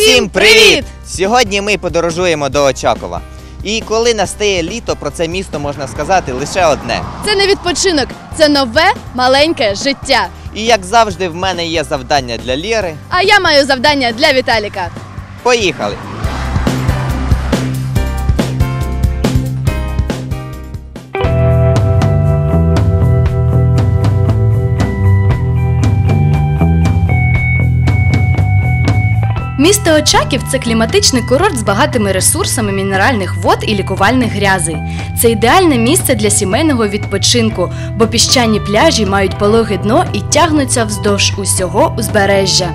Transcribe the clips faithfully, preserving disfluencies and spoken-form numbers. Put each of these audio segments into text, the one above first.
Всім привіт! Сьогодні ми подорожуємо до Очакова. І коли настає літо, про це місто можна сказати лише одне. Це не відпочинок, це нове маленьке життя. І як завжди в мене є завдання для Лєри. А я маю завдання для Віталіка. Поїхали! Місто Очаків – це кліматичний курорт з багатими ресурсами мінеральних вод і лікувальних грязей. Це ідеальне місце для сімейного відпочинку, бо піщані пляжі мають пологе дно і тягнуться вздовж усього узбережжя.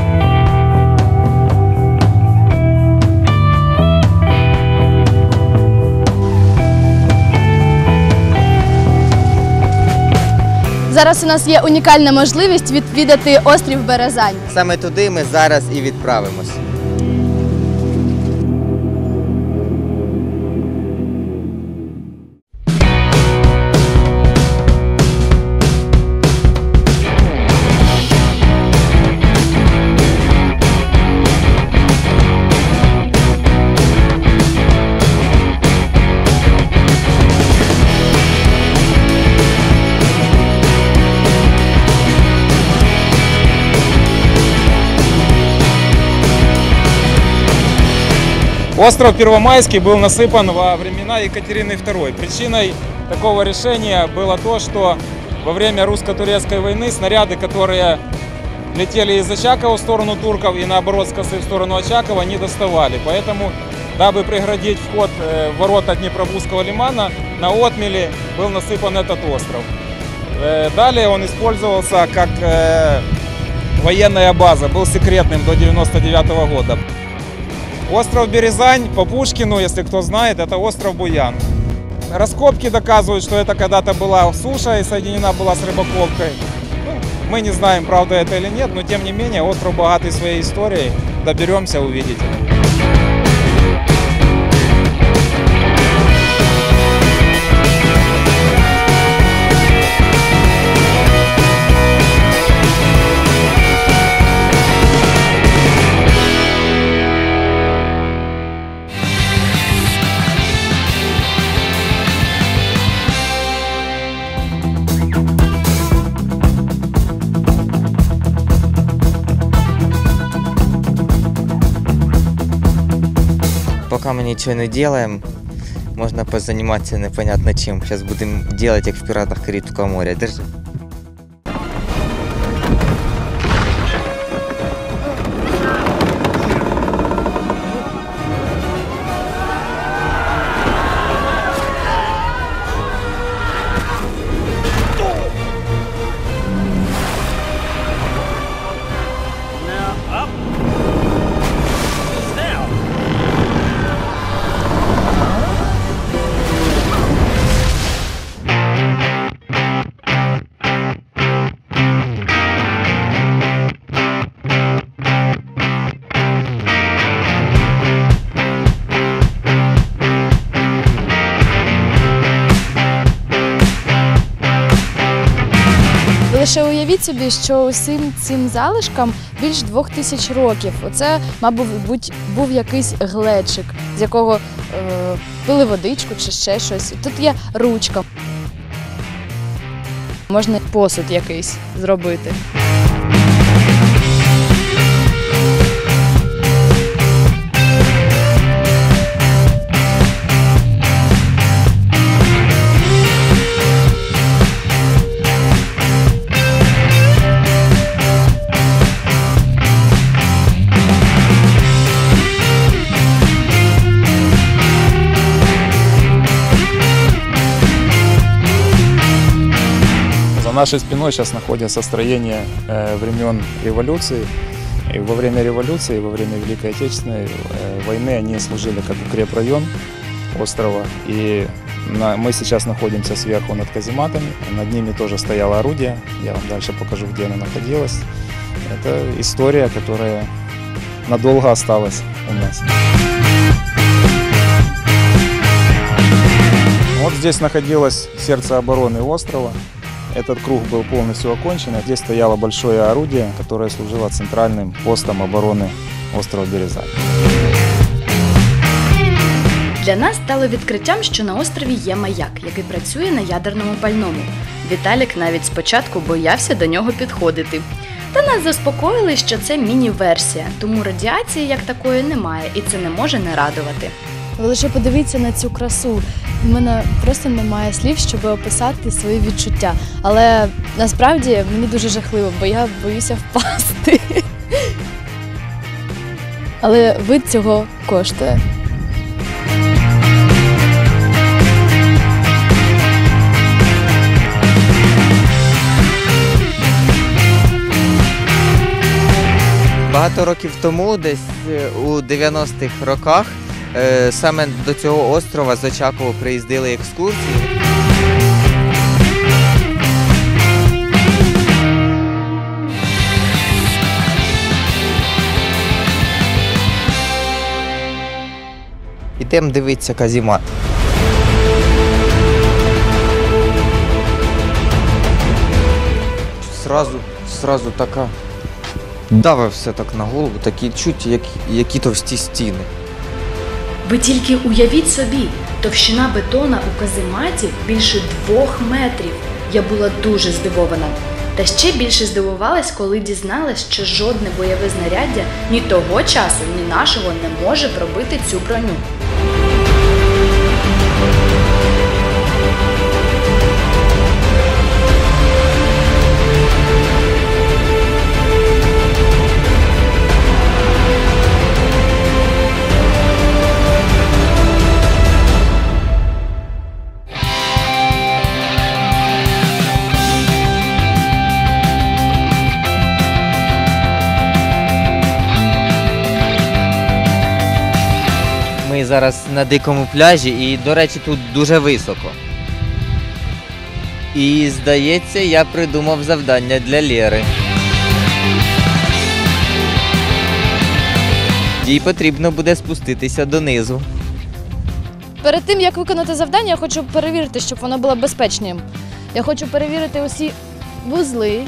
Зараз у нас є унікальна можливість відвідати острів Березань. Саме туди ми зараз і відправимось. Остров Первомайский был насыпан во времена Екатерины второй. Причиной такого решения было то, что во время русско-турецкой войны снаряды, которые летели из Очакова в сторону турков и наоборот с косы в сторону Очакова, не доставали. Поэтому, дабы преградить вход в ворота Днепробузского лимана, на отмели был насыпан этот остров. Далее он использовался как военная база, был секретным до девяносто девятого года. Остров Березань по Пушкину, если кто знает, это остров Буян. Раскопки доказывают, что это когда-то была суша и соединена была с рыбакопкой. Ну, мы не знаем, правда это или нет, но тем не менее остров богатый своей историей. Доберемся, увидите. Пока мы ничего не делаем, можно позаниматься непонятно чем. Сейчас будем делать, как в «Пиратах Карибского моря». Держи. Лише уявіть собі, що усім цим залишкам більш двох тисяч років. Оце, мабуть, був якийсь глечик, з якого е, пили водичку чи ще щось. Тут є ручка. Можна посуд якийсь зробити. За нашей спиной сейчас находится строение э, времен революции. И во время революции, во время Великой Отечественной э, войны они служили как укрепрайон острова. И на, мы сейчас находимся сверху над казематами. Над ними тоже стояло орудие. Я вам дальше покажу, где оно находилось. Это история, которая надолго осталась у нас. Вот здесь находилось сердце обороны острова. Этот круг был полностью окончен. Здесь стояло большое орудие, которое служило центральным постом обороны острова Березань. Для нас стало відкриттям, що на острові є маяк, який працює на ядерному пальному. Віталік навіть спочатку боявся до нього підходити. Та нас заспокоїли, що це міні-версія, тому радіації як такої немає, і це не може не радувати. Ви лише подивіться на цю красу. У мене просто немає слів, щоб описати свої відчуття. Але насправді мені дуже жахливо, бо я боюся впасти. Але вид цього коштує. Багато років тому, десь у дев'яностих роках, саме до цього острова з Очакова приїздили екскурсії. Ідемо дивитися каземат. Сразу, сразу така дави все так на голову, такі чуть, які, які товсті стіни. Ви тільки уявіть собі, товщина бетона у казематі більше двох метрів. Я була дуже здивована. Та ще більше здивувалась, коли дізналась, що жодне бойове знаряддя ні того часу, ні нашого не може пробити цю броню. Ми зараз на дикому пляжі і, до речі, тут дуже високо. І, здається, я придумав завдання для Лєри. Їй потрібно буде спуститися донизу. Перед тим, як виконати завдання, я хочу перевірити, щоб воно було безпечним. Я хочу перевірити усі вузли.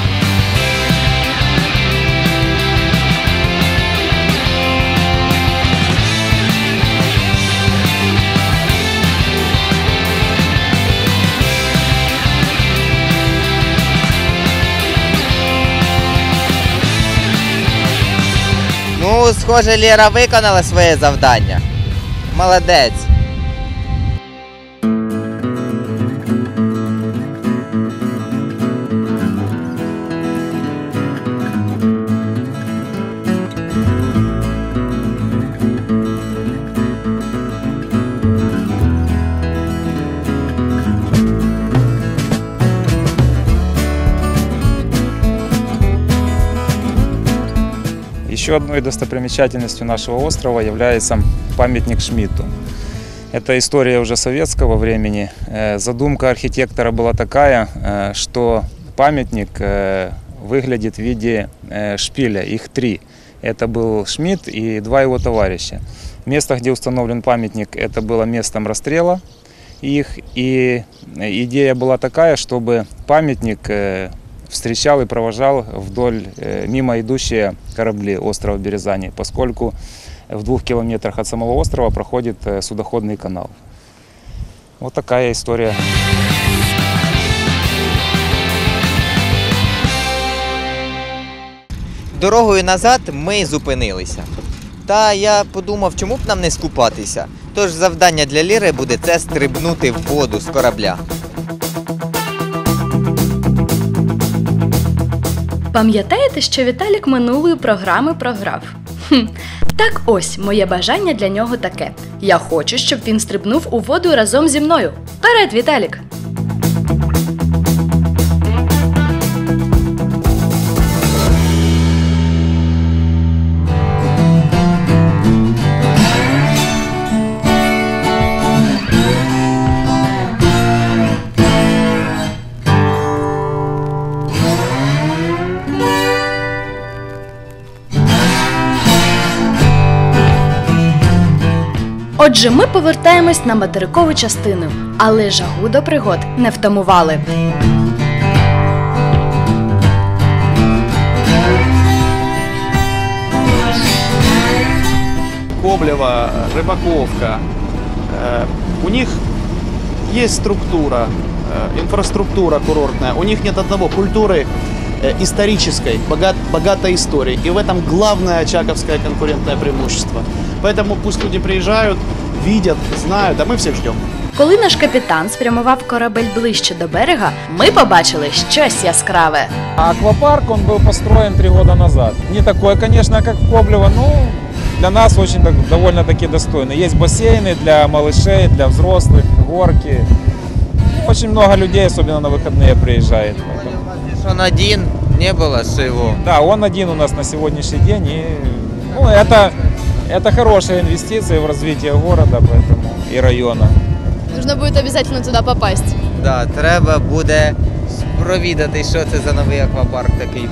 Ну, схоже, Лєра виконала своє завдання. Молодець. Еще одной достопримечательностью нашего острова является памятник Шмидту. Это история уже советского времени. Задумка архитектора была такая, что памятник выглядит в виде шпиля, их три. Это был Шмидт и два его товарища. Место, где установлен памятник, это было местом расстрела их. И идея была такая, чтобы памятник встречал и провожал вдоль мимо идущие корабли острова Березани, поскольку в двух километрах от самого острова проходит судоходный канал. Вот такая история. Дорогою назад ми зупинилися. Та я подумав, чому б нам не скупатися. Тож завдання для Ліри буде це стрибнути в воду з корабля. Пам'ятаєте, що Віталік минулої програми програв? Хм. Так ось, моє бажання для нього таке. Я хочу, щоб він стрибнув у воду разом зі мною. Вперед, Віталік! Отже, ми повертаємось на материкову частину, але жагу до пригод не втамували. Коблево, Рыбаковка. У них есть структура, инфраструктура курортная. У них нет одного культуры исторической, богат, богатой историей. И в этом главное очаковское конкурентное преимущество. Поэтому пусть люди приезжают, видят, знают, а мы всех ждем. Коли наш капітан спрямував корабель ближче до берега, ми побачили щось яскраве. Аквапарк, он был построен три года назад. Не такой, конечно, как в Коблево, но для нас очень довольно-таки достойный. Есть бассейны для малышей, для взрослых, горки. Очень много людей, особенно на выходные, приезжает. Он один, не было своего. Да, он один у нас на сегодняшний день. И, ну, это, это хорошая инвестиция в развитие города поэтому, и района. Нужно будет обязательно туда попасть. Да, треба буде провідати, що це за новий аквапарк такий.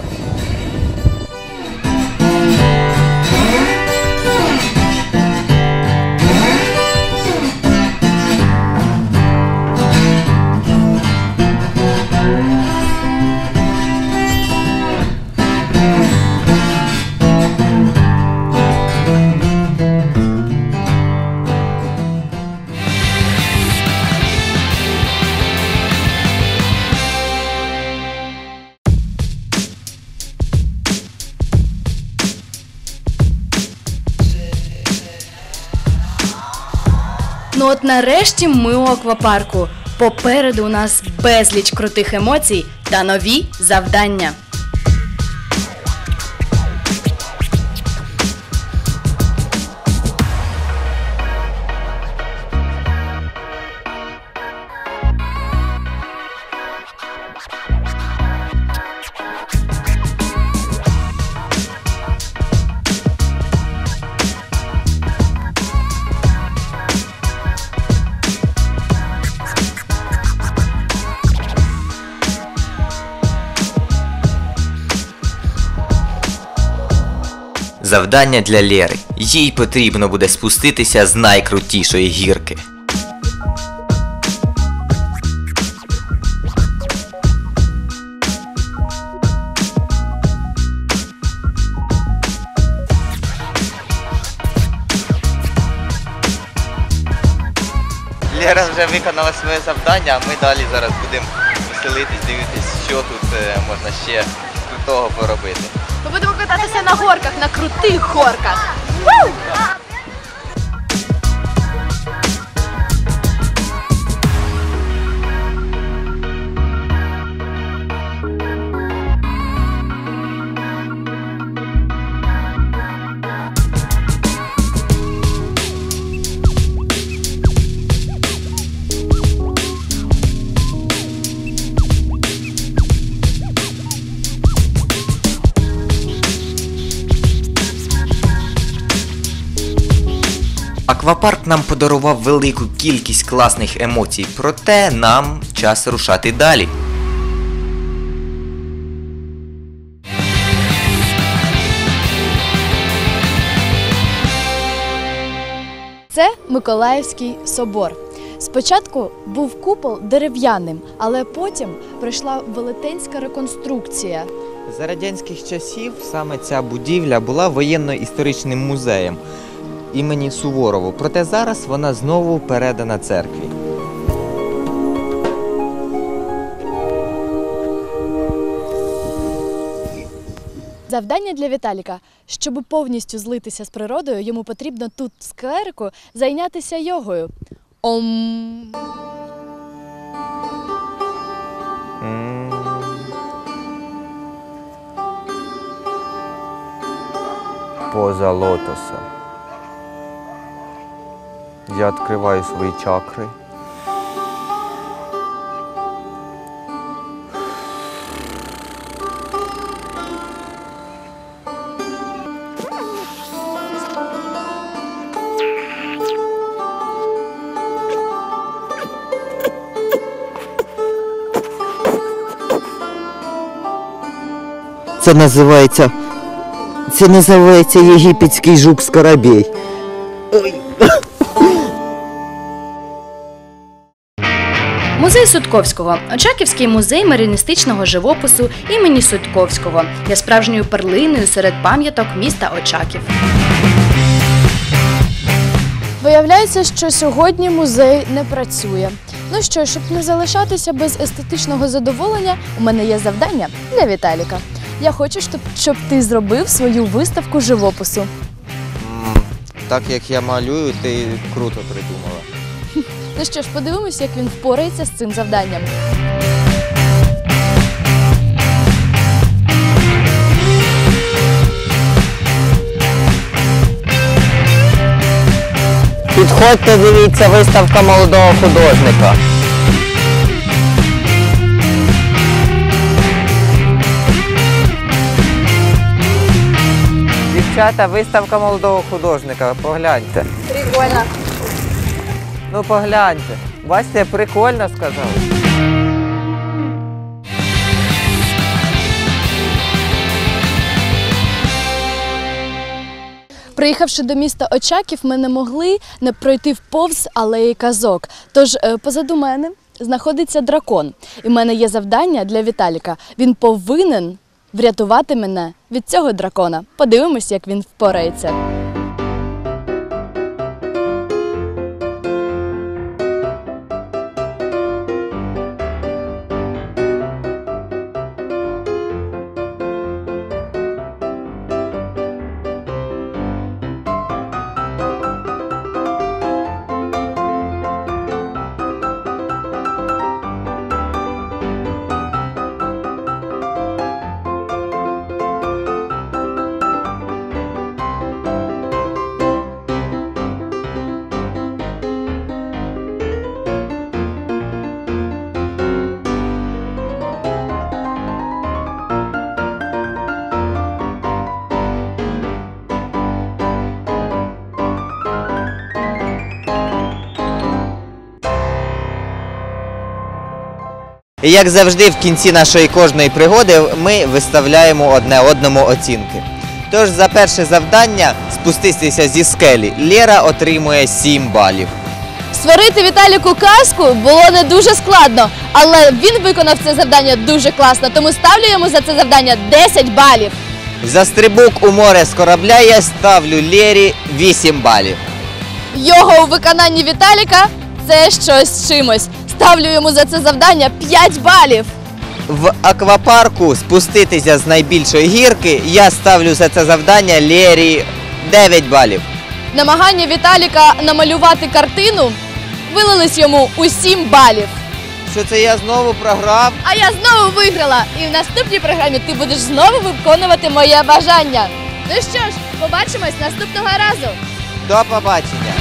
Ну от нарешті ми у аквапарку. Попереду у нас безліч крутих емоцій та нові завдання. Завдання для Лєри. Їй потрібно буде спуститися з найкрутішої гірки. Лєра вже виконала своє завдання, а ми далі зараз будемо веселитись, дивитись, що тут можна ще крутого поробити. Ми будемо кататися на горках, на крутих горках. Аквапарк нам подарував велику кількість класних емоцій, проте нам час рушати далі. Це Миколаївський собор. Спочатку був купол дерев'яним, але потім пройшла велетенська реконструкція. За радянських часів саме ця будівля була воєнно-історичним музеєм імені Суворова, проте зараз вона знову передана церкві. Завдання для Віталіка. Щоб повністю злитися з природою, йому потрібно тут, в скверику, зайнятися йогою. Ом. Поза лотоса. Я відкриваю свої чакри. Це називається, це називається єгипетський жук-скарабей. Музей Сутковського – Очаківський музей маріоністичного живопису імені Сутковського, є справжньою перлиною серед пам'яток міста Очаків. Виявляється, що сьогодні музей не працює. Ну що, щоб не залишатися без естетичного задоволення, у мене є завдання для Віталіка. Я хочу, щоб, щоб ти зробив свою виставку живопису. М, Так як я малюю, ти круто придумала. Ну що ж, подивимось, як він впорається з цим завданням. Підходьте, дивіться, виставка молодого художника. Дівчата, виставка молодого художника, погляньте. Прикольно. Ну погляньте. Бачите, прикольно сказали. Приїхавши до міста Очаків, ми не могли не пройти вповз алеї казок. Тож е, позаду мене знаходиться дракон. І в мене є завдання для Віталіка. Він повинен врятувати мене від цього дракона. Подивимось, як він впорається. І як завжди, в кінці нашої кожної пригоди ми виставляємо одне одному оцінки. Тож за перше завдання спуститися зі скелі Лера отримує сім балів. Створити Віталіку казку було не дуже складно, але він виконав це завдання дуже класно, тому ставлю йому за це завдання десять балів. За стрибок у море з корабля я ставлю Лері вісім балів. Його у виконанні Віталіка – це щось з чимось. Ставлю йому за це завдання п'ять балів. В аквапарку спуститися з найбільшої гірки я ставлю за це завдання Лері дев'ять балів. Намагання Віталіка намалювати картину вилились йому у сім балів. Що це я знову програв? А я знову виграла. І в наступній програмі ти будеш знову виконувати моє бажання. Ну що ж, побачимось наступного разу. До побачення!